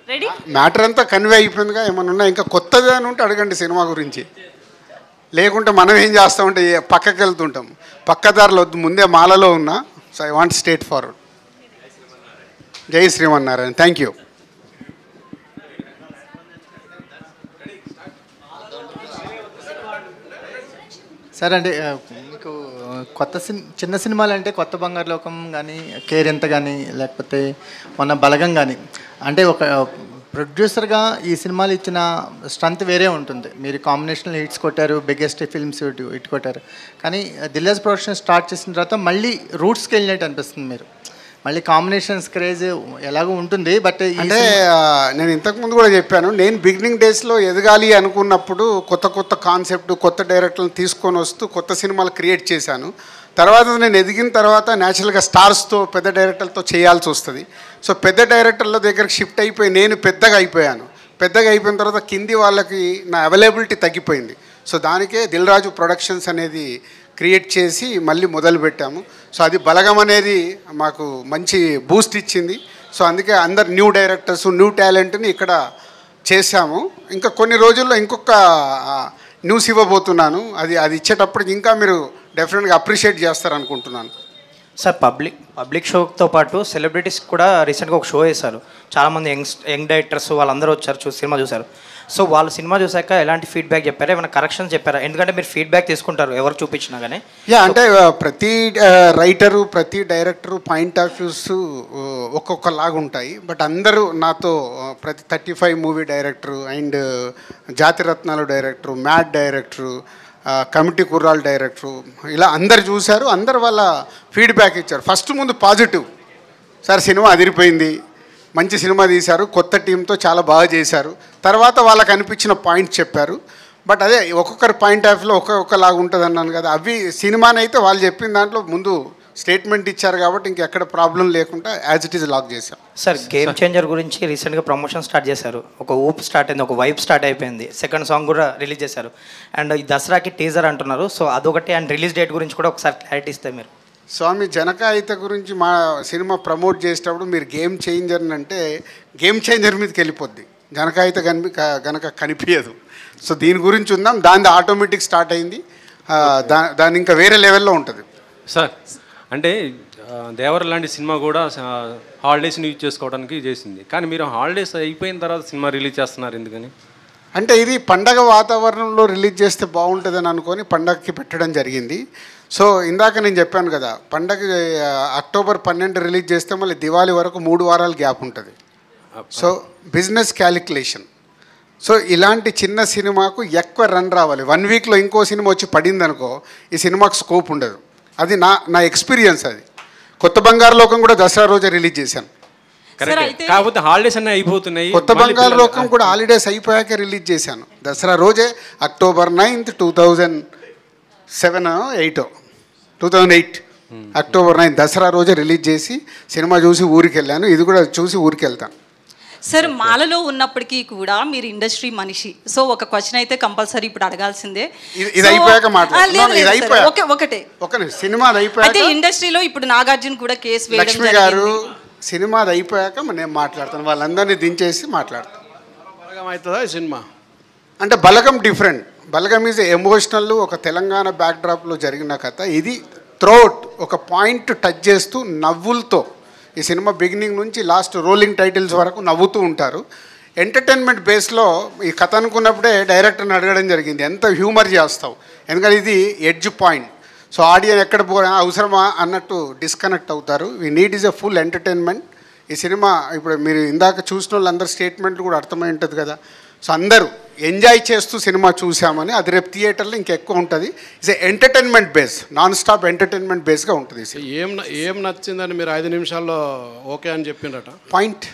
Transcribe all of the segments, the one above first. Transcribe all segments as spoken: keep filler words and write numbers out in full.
Ready? Matter అంతా convey అయిపోయిందిగా. ఏమన్నా ఉన్నా ఇంకా కొత్తది అని ఉంటే అడగండి సినిమా గురించి. లేకుంటే మనం ఏం చేస్తామంటే పక్కకి వెళ్తుంటాం. పక్కదారులు వద్దు, ముందే మాలలో ఉన్నా. So I want straight forward. జై శ్రీమన్నారాయణ. Thank you. సరే అండి, మీకు కొత్త సిన్ చిన్న సినిమాలు అంటే కొత్త బంగారు లోకం కానీ, కేరింత కానీ, లేకపోతే మొన్న బలగం కానీ, అంటే ఒక ప్రొడ్యూసర్గా ఈ సినిమాలు ఇచ్చిన స్ట్రెంత్ వేరే ఉంటుంది. మీరు కాంబినేషనల్ హిట్స్ కొట్టారు, బిగ్గెస్ట్ ఫిల్మ్స్ ఇటు ఇటు కొట్టారు. కానీ దిల్రాజు ప్రొడక్షన్ స్టార్ట్ చేసిన తర్వాత మళ్ళీ రూట్స్కి వెళ్ళినట్టు అనిపిస్తుంది. మీరు మళ్ళీ కాంబినేషన్స్ క్రేజ్ ఎలాగో ఉంటుంది. బట్ అంటే నేను ఇంతకుముందు కూడా చెప్పాను, నేను బిగినింగ్ డేస్లో ఎదగాలి అనుకున్నప్పుడు కొత్త కొత్త కాన్సెప్ట్, కొత్త డైరెక్టర్లను తీసుకొని వస్తూ కొత్త సినిమాలు క్రియేట్ చేశాను. తర్వాత నేను ఎదిగిన తర్వాత న్యాచురల్గా స్టార్స్తో, పెద్ద డైరెక్టర్లతో చేయాల్సి వస్తుంది. సో పెద్ద డైరెక్టర్ల దగ్గరికి షిఫ్ట్ అయిపోయి నేను పెద్దగా అయిపోయాను. పెద్దగా అయిపోయిన తర్వాత కింది వాళ్ళకి నా అవైలబిలిటీ తగ్గిపోయింది. సో దానికే దిల్రాజు ప్రొడక్షన్స్ అనేది క్రియేట్ చేసి మళ్ళీ మొదలుపెట్టాము. సో అది బలగం అనేది మాకు మంచి బూస్ట్ ఇచ్చింది. సో అందుకే అందరు న్యూ డైరెక్టర్స్, న్యూ టాలెంట్ని ఇక్కడ చేశాము. ఇంకా కొన్ని రోజుల్లో ఇంకొక న్యూస్ ఇవ్వబోతున్నాను. అది అది ఇచ్చేటప్పటికి ఇంకా మీరు డెఫినెట్గా అప్రిషియేట్ చేస్తారనుకుంటున్నాను. సార్, పబ్లిక్ పబ్లిక్ షోతో పాటు సెలబ్రిటీస్ కూడా రీసెంట్గా ఒక షో వేశారు. చాలామంది యంగ్ యంగ్ డైరెక్టర్స్ వాళ్ళందరూ వచ్చారు, చూసి సినిమా చూశారు. సో వాళ్ళు సినిమా చూసాక ఎలాంటి ఫీడ్బ్యాక్ చెప్పారు, ఏమైనా కరెక్షన్స్ చెప్పారా? ఎందుకంటే మీరు ఫీడ్బ్యాక్ తీసుకుంటారు ఎవరు చూపించినా కానీ. యా, అంటే ప్రతి రైటరు, ప్రతి డైరెక్టరు పాయింట్ ఆఫ్ వ్యూస్ ఒక్కొక్కలాగా ఉంటాయి. బట్ అందరూ నాతో ప్రతి thirty five movie director and Jathiratnalu director, mad director, committee Kurral director, ఇలా అందరు చూశారు. అందరు వాళ్ళ ఫీడ్బ్యాక్ ఇచ్చారు. ఫస్ట్ ముందు పాజిటివ్, సార్ సినిమా అదిరిపోయింది, మంచి సినిమా తీశారు, కొత్త టీంతో చాలా బాగా చేశారు. తర్వాత వాళ్ళకి అనిపించిన పాయింట్స్ చెప్పారు. బట్ అదే ఒక్కొక్కరి పాయింట్ ఆఫ్ వ్యూలో ఒక్కొక్కలాగా ఉంటుంది అన్నాను కదా. అవి సినిమానైతే వాళ్ళు చెప్పిన దాంట్లో ముందు స్టేట్మెంట్ ఇచ్చారు కాబట్టి ఇంకెక్కడ ప్రాబ్లం లేకుండా యాజ్ ఇట్ ఈజ్ లాక్ చేశాం. సార్, గేమ్ చేంజర్ గురించి రీసెంట్గా ప్రమోషన్ స్టార్ట్ చేశారు. ఒక ఊప్ స్టార్ట్ అయింది, ఒక వైబ్ స్టార్ట్ అయిపోయింది. సెకండ్ సాంగ్ కూడా రిలీజ్ చేశారు. అండ్ ఈ దసరాకి టీజర్ అంటున్నారు. సో అదొకటి. అండ్ రిలీజ్ డేట్ గురించి కూడా ఒకసారి క్లారిటీ ఇస్తే మీరు. స్వామి జనకాయిత గురించి మా సినిమా ప్రమోట్ చేసేటప్పుడు మీరు గేమ్ చేంజర్ అంటే గేమ్ చేంజర్ మీదకి వెళ్ళిపోద్ది, జనకాయిత కనిపి కనుక కనిపించదు. సో దీని గురించి ఉందాం, దాని ఆటోమేటిక్ స్టార్ట్ అయింది. దా దాని ఇంకా వేరే లెవెల్లో ఉంటుంది. సార్, అంటే దేవర లాంటి సినిమా కూడా హాలిడేస్ని యూజ్ చేసుకోవడానికి చేసింది. కానీ మీరు హాలిడేస్ అయిపోయిన తర్వాత సినిమా రిలీజ్ చేస్తున్నారు ఎందుకని? అంటే ఇది పండగ వాతావరణంలో రిలీజ్ చేస్తే బాగుంటుందని అనుకొని పండగకి పెట్టడం జరిగింది. సో ఇందాక నేను చెప్పాను కదా, పండగ అక్టోబర్ పన్నెండు రిలీజ్ చేస్తే మళ్ళీ దివాళీ వరకు మూడు వారాలు గ్యాప్ ఉంటుంది. So business calculation. సో ఇలాంటి చిన్న సినిమాకు ఎక్కువ రన్ రావాలి. వన్ వీక్లో ఇంకో సినిమా వచ్చి పడింది అనుకో, ఈ సినిమాకు స్కోప్ ఉండదు. అది నా నా ఎక్స్పీరియన్స్. అది కొత్త బంగారు లోకం కూడా దసరా రోజే రిలీజ్ చేశాను. కాకపోతే హాలిడేస్ అన్నీ అయిపోతున్నాయి. కొత్త బంగారు లోకం కూడా హాలిడేస్ అయిపోయాక రిలీజ్ చేశాను. దసరా రోజే October ninth two thousand seven ఎయిటో two thousand eight October ninth Dasara రోజే రిలీజ్ చేసి సినిమా చూసి ఊరికి వెళ్ళాను. ఇది కూడా చూసి ఊరికి వెళ్తాను. సార్, మాలలో ఉన్నప్పటికీ కూడా మీరు ఇండస్ట్రీ మనిషి. సో ఒక క్వశ్చన్ అయితే కంపల్సరీ ఇప్పుడు అడగాల్సిందే. ఇది అయిపోయాక మాట్లాడు. ఒకటే ఒక సినిమా అయిపోయాక ఇండస్ట్రీలో ఇప్పుడు నాగార్జున కూడా కేసు వేయడం లక్ష్మి గారు సినిమా అయిపోయాక నేను మాట్లాడతాను. వాళ్ళందరినీ దించేసి మాట్లాడతాను. బలగం అవుతుందా ఈ సినిమా? అంటే Balagam different. Balagam is emotional, ఒక తెలంగాణ బ్యాక్డ్రాప్లో జరిగిన కథ. ఇది త్రోట్ ఒక పాయింట్ టచ్ చేస్తూ నవ్వులతో ఈ సినిమా బిగినింగ్ నుంచి లాస్ట్ రోలింగ్ టైటిల్స్ వరకు నవ్వుతూ ఉంటారు. ఎంటర్టైన్మెంట్ బేస్లో ఈ కథ అనుకున్నప్పుడే డైరెక్టర్ని అడగడం జరిగింది, ఎంత హ్యూమర్ చేస్తావు, ఎందుకంటే ఇది ఎడ్జ్ పాయింట్. సో ఆడియన్స్ ఎక్కడ పో అవసరమా అన్నట్టు డిస్కనెక్ట్ అవుతారు. We need is a full entertainment. ఈ సినిమా ఇప్పుడు మీరు ఇందాక చూసిన వాళ్ళందరూ స్టేట్మెంట్లు కూడా అర్థమై ఉంటుంది కదా. సో అందరూ ఎంజాయ్ చేస్తూ సినిమా చూసామని. అది రేపు థియేటర్లో ఇంకెక్కువ ఉంటుంది. It's a entertainment base, non stop entertainment బేస్గా ఉంటుంది. ఏం ఏం నచ్చిందని మీరు ఐదు నిమిషాల్లో ఓకే అని చెప్పిండట? పాయింట్.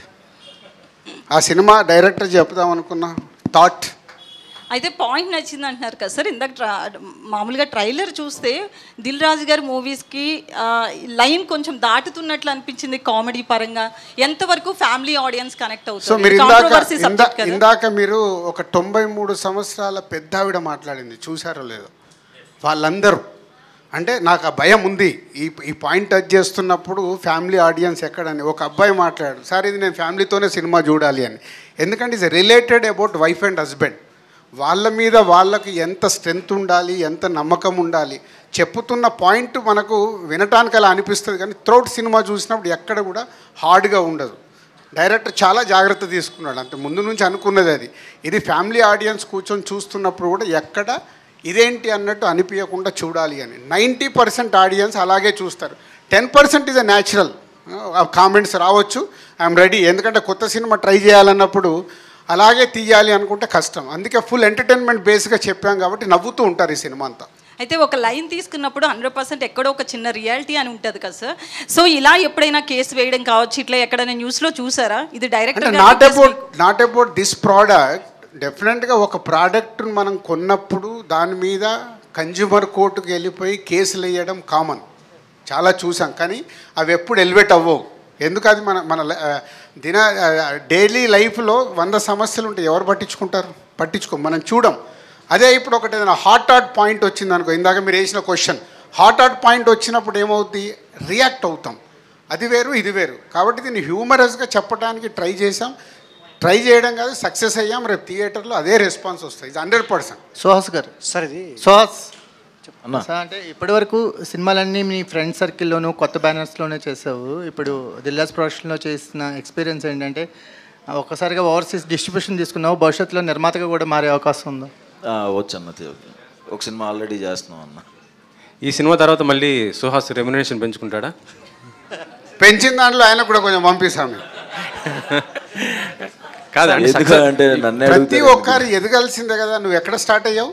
ఆ సినిమా డైరెక్టర్ చెప్దాం అనుకున్న థాట్. అయితే పాయింట్ నచ్చింది అంటున్నారు కదా సార్. ఇందాక ట్రా మామూలుగా ట్రైలర్ చూస్తే దిల్ రాజు గారి మూవీస్కి లైన్ కొంచెం దాటుతున్నట్లు అనిపించింది కామెడీ పరంగా. ఎంతవరకు ఫ్యామిలీ ఆడియన్స్ కనెక్ట్ అవుతుంది? సో మీరు ఇందాక ఇందాక మీరు ఒక తొంభై మూడు సంవత్సరాల పెద్ద ఆవిడ మాట్లాడింది, చూసారో లేదో? వాళ్ళందరూ అంటే నాకు ఆ భయం ఉంది. ఈ ఈ పాయింట్ టచ్ చేస్తున్నప్పుడు ఫ్యామిలీ ఆడియన్స్ ఎక్కడని ఒక అబ్బాయి మాట్లాడు, సార్ ఇది నేను ఫ్యామిలీతోనే సినిమా చూడాలి అని. ఎందుకంటే ఇది related about wife and husband. వాళ్ళ మీద వాళ్ళకి ఎంత స్ట్రెంగ్త్ ఉండాలి, ఎంత నమ్మకం ఉండాలి. చెప్పుతున్న పాయింట్ మనకు వినటానికి అలా అనిపిస్తుంది, కానీ త్రౌట్ సినిమా చూసినప్పుడు ఎక్కడ కూడా హార్డ్గా ఉండదు. డైరెక్టర్ చాలా జాగ్రత్త తీసుకున్నాడు, అంతే ముందు నుంచి అనుకున్నది అది. ఇది ఫ్యామిలీ ఆడియన్స్ కూర్చొని చూస్తున్నప్పుడు కూడా ఎక్కడ ఇదేంటి అన్నట్టు అనిపించకుండా చూడాలి అని. నైంటీ పర్సెంట్ ఆడియన్స్ అలాగే చూస్తారు. Ten percent is a natural comments రావచ్చు, ఐఎమ్ రెడీ. ఎందుకంటే కొత్త సినిమా ట్రై చేయాలన్నప్పుడు అలాగే తీయాలి అనుకుంటే కష్టం. అందుకే ఫుల్ ఎంటర్టైన్మెంట్ బేస్గా చెప్పాం కాబట్టి నవ్వుతూ ఉంటారు ఈ సినిమా అంతా. అయితే ఒక లైన్ తీసుకున్నప్పుడు హండ్రెడ్ పర్సెంట్ ఎక్కడో ఒక చిన్న రియాలిటీ అని ఉంటుంది కదా సార్. సో ఇలా ఎప్పుడైనా కేసు వేయడం కావచ్చు, ఇట్లా ఎక్కడైనా న్యూస్లో చూసారా? ఇది direct not about not about this product. డెఫినెట్గా ఒక ప్రోడక్ట్ను మనం కొన్నప్పుడు దాని మీద కన్జ్యూమర్ కోర్టుకు వెళ్ళిపోయి కేసులు వేయడం కామన్, చాలా చూసాం. కానీ అవి ఎప్పుడు ఎలివేట్ అవ్వవు. ఎందుకు? అది మన మన దిన డైలీ లైఫ్లో వంద సమస్యలు ఉంటాయి, ఎవరు పట్టించుకుంటారు? పట్టించుకో, మనం చూడం. అదే ఇప్పుడు ఒకటి ఏదైనా హాట్ హాట్ పాయింట్ వచ్చింది అనుకో, ఇందాక మీరు వేసిన క్వశ్చన్, హాట్ హాట్ పాయింట్ వచ్చినప్పుడు ఏమవుతుంది? రియాక్ట్ అవుతాం. అది వేరు, ఇది వేరు. కాబట్టి దీన్ని హ్యూమరస్గా చెప్పడానికి ట్రై చేసాం. ట్రై చేయడం కాదు, సక్సెస్ అయ్యాం. రేపు థియేటర్లో అదే రెస్పాన్స్ వస్తుంది, ఇది హండ్రెడ్ పర్సెంట్. సుహాస్ గారు, సార్ ఇది సుహాస్ సార్, అంటే ఇప్పటివరకు సినిమాలన్నీ మీ ఫ్రెండ్ సర్కిల్లోనూ కొత్త బ్యానర్స్లోనే చేసావు. ఇప్పుడు దిల్రాజ్ ప్రొడక్షన్లో చేసిన ఎక్స్పీరియన్స్ ఏంటంటే ఒక్కసారిగా ఓవర్సీస్ డిస్ట్రిబ్యూషన్ తీసుకున్నావు, భవిష్యత్తులో నిర్మాతగా కూడా మారే అవకాశం ఉందా? వచ్చు అన్న, ఒక సినిమా ఆల్రెడీ చేస్తున్నాం అన్న. ఈ సినిమా తర్వాత మళ్ళీ సుహాస్ రెమ్యునరేషన్ పెంచుకుంటాడా? పెంచిన దాంట్లో ఆయన కూడా కొంచెం పంపిస్తాము. కాదు అంటే నన్ను ప్రతి ఒక్కరు ఎదగాల్సిందే కదా. నువ్వు ఎక్కడ స్టార్ట్ అయ్యావు?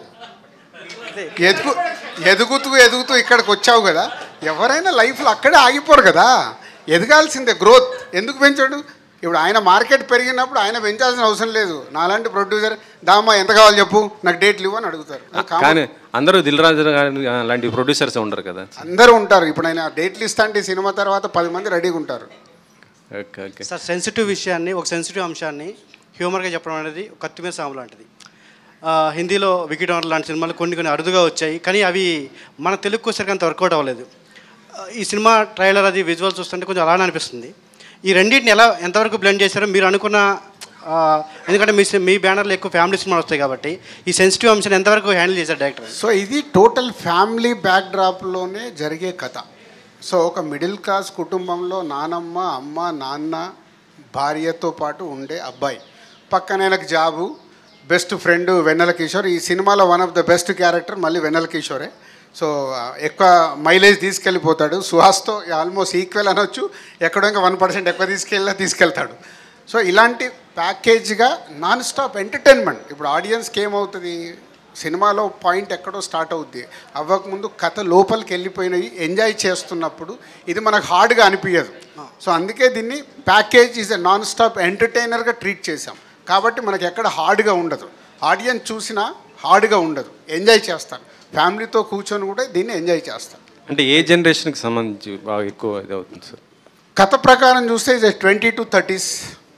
ఎదుగు ఎదుగుతూ ఎదుగుతూ ఇక్కడికి వచ్చావు కదా. ఎవరైనా లైఫ్లో అక్కడే ఆగిపోరు కదా, ఎదగాల్సిందే. గ్రోత్ ఎందుకు పెంచాడు? ఇప్పుడు ఆయన మార్కెట్ పెరిగినప్పుడు ఆయన పెంచాల్సిన అవసరం లేదు. నాలాంటి ప్రొడ్యూసర్ దామా ఎంత కావాలి చెప్పు, నాకు డేట్లు ఇవ్వు అని అడుగుతారు. కానీ అందరూ దిల్ రాజు లాంటి ప్రొడ్యూసర్స్ ఉండరు కదా. అందరూ ఉంటారు. ఇప్పుడు ఆయన డేట్లు ఇస్తా అంటే సినిమా తర్వాత పది మంది రెడీగా ఉంటారు. ఓకే ఓకే సార్, సెన్సిటివ్ విషయాన్ని, ఒక సెన్సిటివ్ అంశాన్ని హ్యూమర్గా చెప్పడం అనేది కత్తిమీద సాము లాంటిది. హిందీలో వికీ డోనర్ లాంటి సినిమాలు కొన్ని కొన్ని అరుదుగా వచ్చాయి, కానీ అవి మన తెలుగుకు వచ్చేసరికి అంత వర్కౌట్ అవ్వలేదు. ఈ సినిమా ట్రైలర్ అది విజువల్ చూస్తుంటే కొంచెం అలానే అనిపిస్తుంది. ఈ రెండింటిని ఎలా ఎంతవరకు బ్లెండ్ చేశారో మీరు అనుకున్న, ఎందుకంటే మీ మీ బ్యానర్లో ఎక్కువ ఫ్యామిలీ సినిమాలు వస్తాయి కాబట్టి ఈ సెన్సిటివ్ అంశాన్ని ఎంతవరకు హ్యాండిల్ చేశారు డైరెక్టర్? సో ఇది టోటల్ ఫ్యామిలీ బ్యాక్డ్రాప్లోనే జరిగే కథ. సో ఒక మిడిల్ క్లాస్ కుటుంబంలో నానమ్మ, అమ్మ, నాన్న, భార్యతో పాటు ఉండే అబ్బాయి, పక్కన ఆయనకు job, best friend Vennela Kishore. ఈ సినిమాలో one of the best character మళ్ళీ వెన్నెల కిషోరే. సో ఎక్కువ మైలేజ్ తీసుకెళ్ళిపోతాడు. సుహాస్తో ఆల్మోస్ట్ ఈక్వల్ అనొచ్చు, ఎక్కడో ఇంకా వన్ పర్సెంట్ ఎక్కువ తీసుకెళ్ళా తీసుకెళ్తాడు. సో ఇలాంటి ప్యాకేజ్గా నాన్ స్టాప్ ఎంటర్టైన్మెంట్. ఇప్పుడు ఆడియన్స్కి ఏమవుతుంది, సినిమాలో పాయింట్ ఎక్కడో స్టార్ట్ అవుద్ది, అవ్వకముందు కథ లోపలికి వెళ్ళిపోయినవి ఎంజాయ్ చేస్తున్నప్పుడు ఇది మనకు హార్డ్గా అనిపించదు. సో అందుకే దీన్ని package is a non stop ఎంటర్టైనర్గా ట్రీట్ చేసాం. కాబట్టి మనకి ఎక్కడ హార్డ్గా ఉండదు, ఆడియన్స్ చూసినా హార్డ్గా ఉండదు, ఎంజాయ్ చేస్తారు. ఫ్యామిలీతో కూర్చొని కూడా దీన్ని ఎంజాయ్ చేస్తారు. అంటే ఏ జనరేషన్కి సంబంధించి బాగా ఎక్కువ ఇది అవుతుంది సార్? కథ ప్రకారం చూస్తే ఇది ట్వంటీ టు థర్టీస్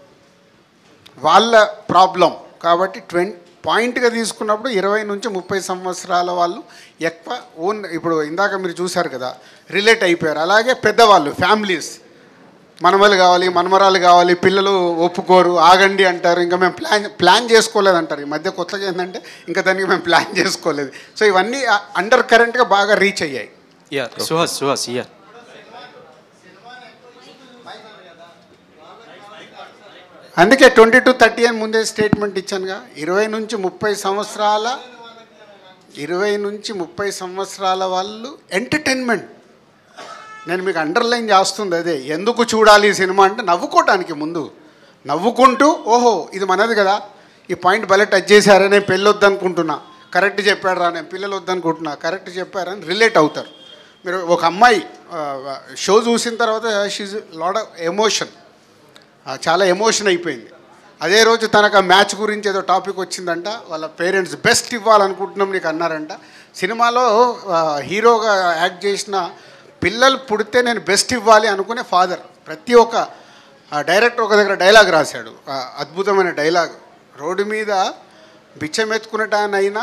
వాళ్ళ ప్రాబ్లం. కాబట్టి ట్వంటీ పాయింట్గా తీసుకున్నప్పుడు ఇరవై నుంచి ముప్పై సంవత్సరాల వాళ్ళు ఎక్కువ ఓన్, ఇప్పుడు ఇందాక మీరు చూశారు కదా, రిలేట్ అయిపోయారు. అలాగే పెద్దవాళ్ళు, ఫ్యామిలీస్, మనమలు కావాలి, మనమరాలు కావాలి, పిల్లలు ఒప్పుకోరు, ఆగండి అంటారు, ఇంకా మేము ప్లాన్ ప్లాన్ చేసుకోలేదు అంటారు. ఈ మధ్య కొత్తగా ఏంటంటే ఇంకా దానికి మేము ప్లాన్ చేసుకోలేదు. సో ఇవన్నీ అండర్ కరెంట్గా బాగా రీచ్ అయ్యాయి. యా సుహాస్ సుహాస్ యా అందుకే ట్వంటీ టు థర్టీ అని ముందే స్టేట్మెంట్ ఇచ్చానుగా. ఇరవై నుంచి ముప్పై సంవత్సరాల ఇరవై నుంచి ముప్పై సంవత్సరాల వాళ్ళు ఎంటర్టైన్మెంట్. నేను మీకు అండర్లైన్ చేస్తుంది అదే. ఎందుకు చూడాలి ఈ సినిమా అంటే నవ్వుకోవటానికి, ముందు నవ్వుకుంటూ ఓహో ఇది మనది కదా, ఈ పాయింట్ భలే టచ్ చేశారని, నేను పెళ్ళి వద్దనుకుంటున్నా, కరెక్ట్ చెప్పాడు రా, నేను పిల్లలు వద్దనుకుంటున్నా, కరెక్ట్ చెప్పారని రిలేట్ అవుతారు. మీరు ఒక అమ్మాయి షో చూసిన తర్వాత షీజ్ లాట్ ఆఫ్ ఎమోషన్, చాలా ఎమోషన్ అయిపోయింది. అదే రోజు తనకు ఆ మ్యాచ్ గురించి ఏదో టాపిక్ వచ్చిందంట, వాళ్ళ పేరెంట్స్ బెస్ట్ ఇవ్వాలనుకుంటున్నాం నీకు అన్నారంట. సినిమాలో హీరోగా యాక్ట్ చేసిన పిల్లలు పుడితే నేను బెస్ట్ ఇవ్వాలి అనుకునే ఫాదర్. ప్రతి ఒక్క డైరెక్టర్ ఒక దగ్గర డైలాగ్ రాశాడు, అద్భుతమైన డైలాగ్. రోడ్డు మీద బిచ్చమెత్తుకునేటానైనా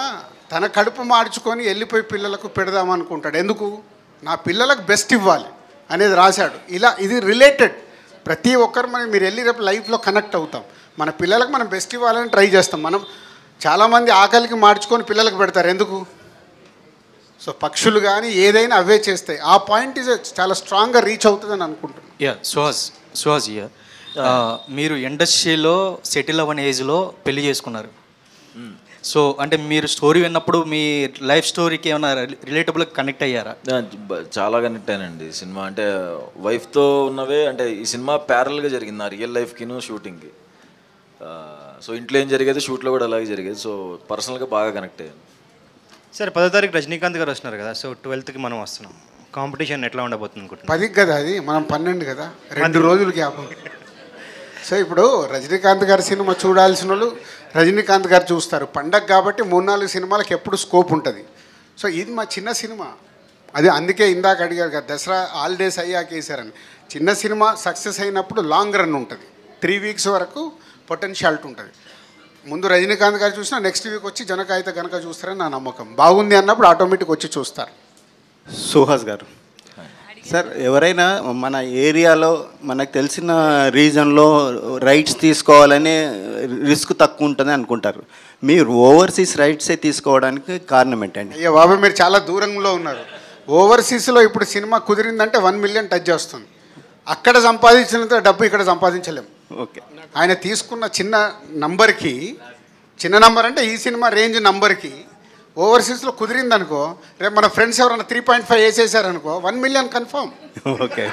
తన కడుపు మార్చుకొని వెళ్ళిపోయి పిల్లలకు పెడదామనుకుంటాడు. ఎందుకు? నా పిల్లలకు బెస్ట్ ఇవ్వాలి అనేది రాశాడు. ఇలా ఇది రిలేటెడ్. ప్రతి ఒక్కరు మనం మీరు వెళ్ళి రేపు లైఫ్లో కనెక్ట్ అవుతాం. మన పిల్లలకు మనం బెస్ట్ ఇవ్వాలని ట్రై చేస్తాం. మనం చాలామంది ఆకలికి మార్చుకొని పిల్లలకు పెడతారు. ఎందుకు? సో పక్షులు కానీ ఏదైనా అవే చేస్తాయి. ఆ పాయింట్ ఇస్ చాలా స్ట్రాంగ్గా రీచ్ అవుతుందని అనుకుంటున్నాను. యా సుహాస్ సుహాస్ ఇయర్ మీరు ఇండస్ట్రీలో సెటిల్ అవ్వని ఏజ్లో పెళ్లి చేసుకున్నారు. సో అంటే మీరు స్టోరీ విన్నప్పుడు మీ లైఫ్ స్టోరీకి ఏమైనా రిలేటబుల్ కనెక్ట్ అయ్యారా? చాలా కనెక్ట్ అయినండి సినిమా. అంటే వైఫ్తో ఉన్నవే, అంటే ఈ సినిమా ప్యారల్గా జరిగింది నా రియల్ లైఫ్కిను షూటింగ్కి. సో ఇంట్లో ఏం జరిగేది షూట్లో కూడా అలాగే జరిగేది. సో పర్సనల్గా బాగా కనెక్ట్ అయ్యాను. సరే పదో తారీఖు రజనీకాంత్ గారు వస్తున్నారు కదా, సో ట్వెల్త్కి మనం వస్తున్నాం. కాంపిటీషన్ ఎట్లా ఉండబోతుంది అనుకుంటున్నాం? పదికి కదా అది, మనం పన్నెండు కదా, రెండు రోజులు గ్యాప్. సో ఇప్పుడు రజనీకాంత్ గారి సినిమా చూడాల్సిన వాళ్ళు రజనీకాంత్ గారు చూస్తారు. పండగ కాబట్టి మూడు నాలుగు సినిమాలకు ఎప్పుడు స్కోప్ ఉంటుంది. సో ఇది మా చిన్న సినిమా, అది అందుకే ఇందాక అడిగారు కదా దసరా హాలిడేస్ అయ్యాక వేసారని. చిన్న సినిమా సక్సెస్ అయినప్పుడు లాంగ్ రన్ ఉంటుంది, త్రీ వీక్స్ వరకు పొటెన్షియాలిటీ ఉంటుంది. ముందు రజనీకాంత్ గారు చూసినా నెక్స్ట్ వీక్ వచ్చి జనకాయిత కనుక చూస్తారని నా నమ్మకం. బాగుంది అన్నప్పుడు ఆటోమేటిక్ వచ్చి చూస్తారు. సుహాస్ గారు సార్, ఎవరైనా మన ఏరియాలో మనకు తెలిసిన రీజన్లో రైట్స్ తీసుకోవాలని రిస్క్ తక్కువ ఉంటుంది అనుకుంటారు. మీరు ఓవర్సీస్ రైట్సే తీసుకోవడానికి కారణం ఏంటండి? అయ్యా బాబా, మీరు చాలా దూరంలో ఉన్నారు. ఓవర్సీస్లో ఇప్పుడు సినిమా కుదిరిందంటే వన్ మిలియన్ టచ్ చేస్తుంది. అక్కడ సంపాదించినంత డబ్బు ఇక్కడ సంపాదించలేము. ఓకే, ఆయన తీసుకున్న చిన్న నంబర్కి, చిన్న నంబర్ అంటే ఈ సినిమా రేంజ్ నంబర్కి ఓవర్సీస్లో కుదిరిందనుకో, రేపు మన ఫ్రెండ్స్ ఎవరైనా త్రీ పాయింట్ ఫైవ్ వేసేసారనుకో one million confirm. Okay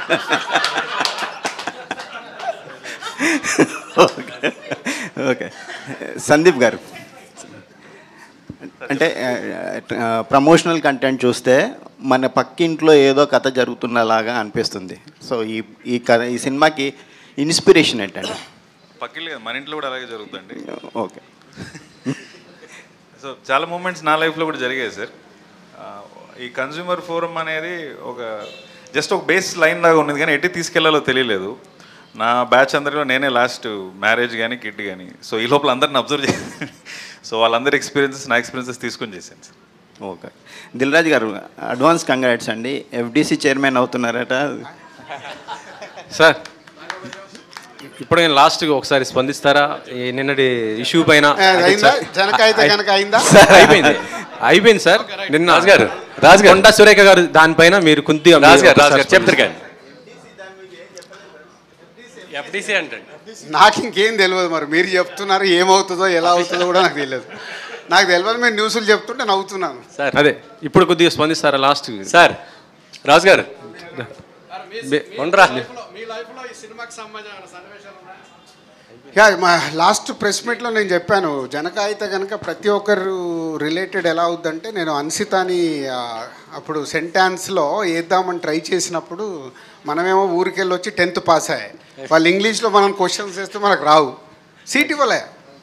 okay Sandeep garu, అంటే ప్రమోషనల్ కంటెంట్ చూస్తే మన పక్కింట్లో ఏదో కథ జరుగుతున్నలాగా అనిపిస్తుంది. సో ఈ ఈ కథ ఈ సినిమాకి ఇన్స్పిరేషన్ ఏంటండి? పక్కింట్లో మన ఇంట్లో కూడా అలాగే జరుగుతుందండి. ఓకే, సో చాలా మూమెంట్స్ నా లైఫ్లో కూడా జరిగాయి సార్. ఈ కన్జ్యూమర్ ఫోరం అనేది ఒక జస్ట్ ఒక బేస్ లైన్ లాగా ఉన్నది, కానీ ఎట్టి తీసుకెళ్లాలో తెలియలేదు. నా బ్యాచ్ అందరిలో నేనే లాస్ట్ మ్యారేజ్ కానీ కిడ్ కానీ. సో ఈ లోపల అందరిని అబ్జర్వ్ చేసి సో వాళ్ళందరి ఎక్స్పీరియన్సెస్ నా ఎక్స్పీరియన్సెస్ తీసుకొని చేశాను sir. Okay, Dil Raj garu advance congrats అండి, ఎఫ్డీసీ చైర్మన్ అవుతున్నారట సార్. ఇప్పుడు నేను లాస్ట్గా ఒకసారి స్పందిస్తారా ఈ నిన్నటి ఇష్యూ పైన? అయిపోయింది అయిపోయింది సార్. నిన్న రాజు గారు రాజు కొండా సురేఖ గారు దానిపైన మీరు కొద్దిగా చెప్తారు కానీ ఎఫ్డీసీ అంటే నాకు ఇంకేం తెలియదు. మరి మీరు చెప్తున్నారు, ఏమవుతుందో ఎలా అవుతుందో కూడా నాకు తెలియదు. నాకు తెలియదు, మీరు న్యూస్లు చెప్తుంటే నవ్వుతున్నాను సార్. అదే ఇప్పుడు కొద్దిగా స్పందిస్తారా లాస్ట్ సార్? రాజు గారు యా, మా లాస్ట్ ప్రెస్ మీట్లో నేను చెప్పాను, జనకాయిత కనుక ప్రతి ఒక్కరు రిలేటెడ్ ఎలా అవుద్దంటే, నేను అన్సితాని అప్పుడు సెంటాన్స్లో వేద్దామని ట్రై చేసినప్పుడు మనమేమో ఊరికెళ్ళి వచ్చి టెన్త్ పాస్ అయ్యాయి, వాళ్ళు ఇంగ్లీష్లో మనం క్వశ్చన్స్ వేస్తే మనకు రావు, సీట్ ఇవ్వలే.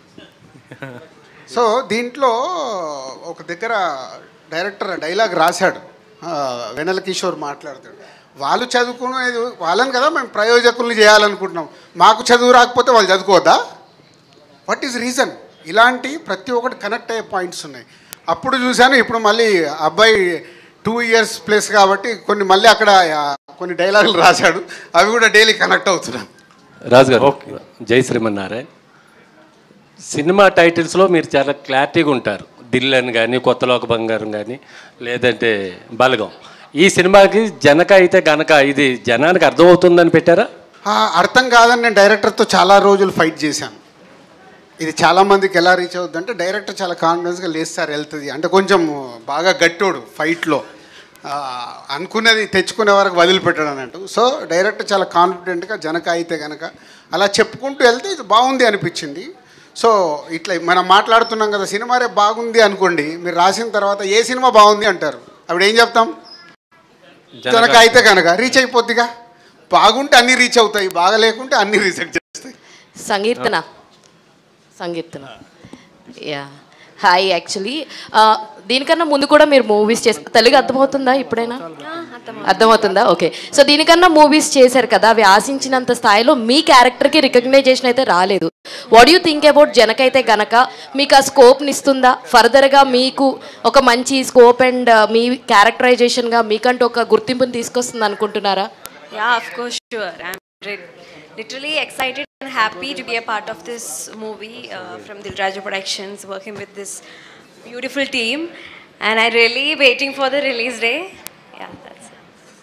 సో దీంట్లో ఒక దగ్గర డైరెక్టర్ డైలాగ్ రాశాడు, వెన్నెల కిషోర్ మాట్లాడతాడు, వాళ్ళు చదువుకునేది వాళ్ళని కదా మేము ప్రయోజకుల్ని చేయాలనుకుంటున్నాం, మాకు చదువు రాకపోతే వాళ్ళు చదువుకోవద్దా? What is reason? ఇలాంటి ప్రతి ఒక్కటి కనెక్ట్ అయ్యే పాయింట్స్ ఉన్నాయి. అప్పుడు చూశాను, ఇప్పుడు మళ్ళీ అబ్బాయి టూ ఇయర్స్ ప్లస్ కాబట్టి కొన్ని మళ్ళీ అక్కడ కొన్ని డైలాగులు రాశాడు, అవి కూడా డైలీ కనెక్ట్ అవుతున్నాను. రాజు గారు జై శ్రీమన్నారాయణ. సినిమా టైటిల్స్లో మీరు చాలా క్లారిటీగా ఉంటారు, దిల్ అని కానీ కొత్తలోక బంగారం కానీ లేదంటే బలగం. ఈ సినిమాకి జనక అయితే గనక ఇది జనానికి అర్థమవుతుందని పెట్టారా? అర్థం కాదని నేను డైరెక్టర్తో చాలా రోజులు ఫైట్ చేశాను. ఇది చాలామందికి ఎలా రీచ్ అవుతుంది అంటే, డైరెక్టర్ చాలా కాన్ఫిడెన్స్గా లేదు సార్ వెళ్తుంది అంటే, కొంచెం బాగా గట్టోడు ఫైట్లో, అనుకున్నది తెచ్చుకునే వరకు వదిలిపెట్టాడు అన్నట్టు. సో డైరెక్టర్ చాలా కాన్ఫిడెంట్గా జనక అయితే కనుక అలా చెప్పుకుంటూ వెళ్తే ఇది బాగుంది అనిపించింది. సో ఇట్లా మనం మాట్లాడుతున్నాం కదా, సినిమా రేపు బాగుంది అనుకోండి, మీరు రాసిన తర్వాత ఏ సినిమా బాగుంది అంటారు, అప్పుడు ఏం చెప్తాం? జనక అయితే కనుక రీచ్ అయిపోద్దిగా. బాగుంటే అన్నీ రీచ్ అవుతాయి, బాగా లేకుంటే అన్నీ రిజెక్ట్ చేస్తాయి. సంగీతన సంగీతన యా హాయ్. యాక్చువల్లీ దీనికన్నా ముందు కూడా మీరు మూవీస్ చేస్తారు, తెలుగు అర్థమవుతుందా ఇప్పుడైనా? అర్థమవుతుందా? ఓకే. సో దీనికన్నా మూవీస్ చేశారు కదా, అవి ఆశించినంత స్థాయిలో మీ క్యారెక్టర్కి రికగ్నైజేషన్ అయితే రాలేదు. వాట్ యూ థింక్ అబౌట్ జనకైతే గనక మీకు ఆ స్కోప్ని ఇస్తుందా? ఫర్దర్గా మీకు ఒక మంచి స్కోప్ అండ్ మీ క్యారెక్టరైజేషన్గా మీకంటూ ఒక గుర్తింపుని తీసుకొస్తుంది అనుకుంటున్నారా? Yeah, of course, sure. I'm literally excited and happy to be a part of this movie uh, from Dilraju Productions, working with this beautiful team, and I'm really waiting for the release day. Yeah, that's it.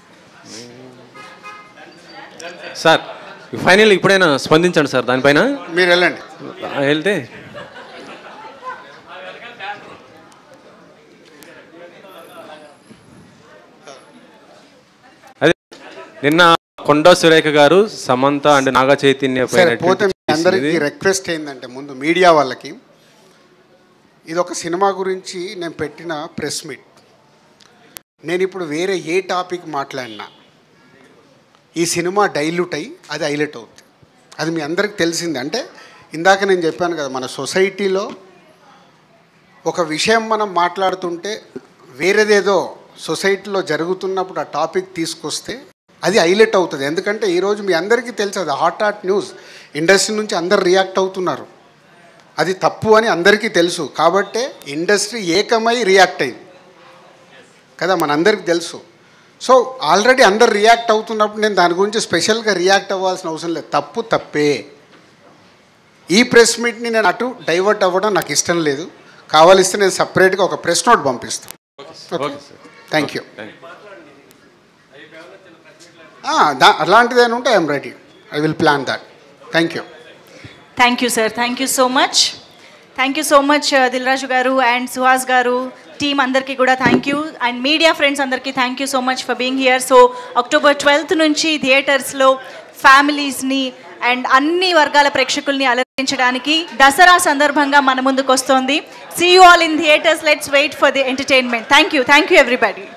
Sir final ఇప్పుడైనా స్పందించండి sir దానిపైన. మీరు వెళ్ళండి. వెళ్తే అదే నిన్న కొండా సురేఖ గారు, Samantha and Naga Chaitanya పోతే అందరికీ రిక్వెస్ట్ ఏంటంటే, ముందు మీడియా వాళ్ళకి, ఇది ఒక సినిమా గురించి నేను పెట్టిన ప్రెస్ మీట్. నేను ఇప్పుడు వేరే ఏ టాపిక్ మాట్లాడినా ఈ సినిమా డైల్యూట్ అయ్యి అది హైలైట్ అవుతుంది. అది మీ అందరికి తెలిసింది. అంటే ఇందాక నేను చెప్పాను కదా, మన సొసైటీలో ఒక విషయం మనం మాట్లాడుతుంటే వేరేదేదో సొసైటీలో జరుగుతున్నప్పుడు ఆ టాపిక్ తీసుకొస్తే అది హైలైట్ అవుతుంది. ఎందుకంటే ఈరోజు మీ అందరికీ తెలుసు, అది హాట్ హాట్ న్యూస్, ఇండస్ట్రీ నుంచి అందరు రియాక్ట్ అవుతున్నారు. అది తప్పు అని అందరికీ తెలుసు. కాబట్టే ఇండస్ట్రీ ఏకమై రియాక్ట్ అయింది కదా, మనందరికీ తెలుసు. సో ఆల్రెడీ అందరు రియాక్ట్ అవుతున్నప్పుడు నేను దాని గురించి స్పెషల్గా రియాక్ట్ అవ్వాల్సిన అవసరం లేదు. తప్పు తప్పే. ఈ ప్రెస్ మీట్ని నేను అటు డైవర్ట్ అవ్వడం నాకు ఇష్టం లేదు. కావాలిస్తే నేను సపరేట్గా ఒక ప్రెస్ నోట్ పంపిస్తాను. Thank you. దా అలాంటిది ఉంటే I'm ready. I will plan that. Thank you. Thank you sir. Thank you so much. Thank you so much Dil Raju garu and Suhas garu, team అందరికీ కూడా thank you. And media friends అందరికీ thank you so much for being here. So October twelfth నుంచి థియేటర్స్లో ఫ్యామిలీస్ని and అన్ని వర్గాల ప్రేక్షకుల్ని అలరించడానికి దసరా సందర్భంగా మన ముందుకు వస్తోంది. See you all in theatres. Let's wait for the entertainment. Thank you. Thank you everybody.